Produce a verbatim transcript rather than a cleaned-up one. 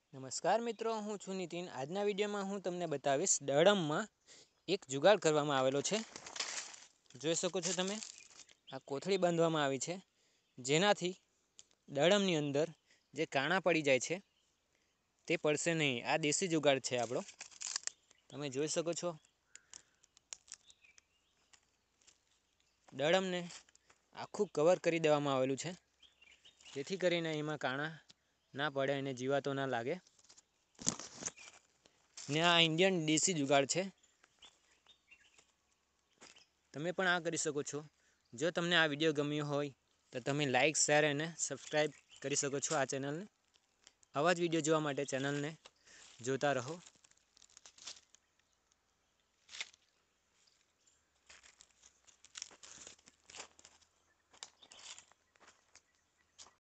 નમસ્કાર મિત્રો, હું છું નીતિન। આજના વિડીયોમાં હું તમને બતાવીશ દડમમાં એક જુગાડ કરવામાં આવેલો છે। જોઈ શકો છો તમે, આ કોથળી બાંધવામાં આવી છે, જેનાથી દડમની અંદર જે કાણા પડી જાય છે તે પડશે નહીં। આ દેશી જુગાડ છે આપણો, તમે જોઈ શકો છો। દડમને આખું કવર કરી દેવામાં આવેલું છે, જેથી કરીને એમાં કાણા ના પડે અને જીવાતો ના લાગે ને આ ઇન્ડિયન દેશી જુગાડ છે। તમે પણ આ કરી શકો છો। જો તમને આ વિડીયો ગમ્યો હોય તો તમે લાઈક, શેર અને સબસ્ક્રાઈબ કરી શકો છો આ ચેનલને। આવા જ વિડીયો જોવા માટે ચેનલને જોતા રહો।